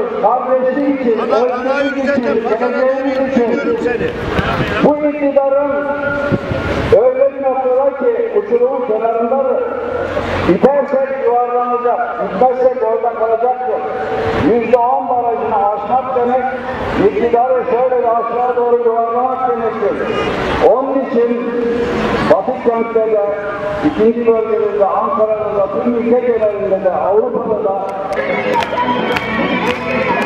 kardeşlik için, özgürlük için, geleceğimiz için bu iktidarın öyle bir noktada ki uçurumun kenarındadır. İtersek yuvarlanacak, gitmezsek orada kalacaktır. %10 barajını aşmak demek, iktidarı şöyle bir aşağı doğru yuvarlamak demektir. Onun için Batı kentte de, ikinci bölgemizde, Ankara'da da, tüm ülke genelinde de, Avrupa'da da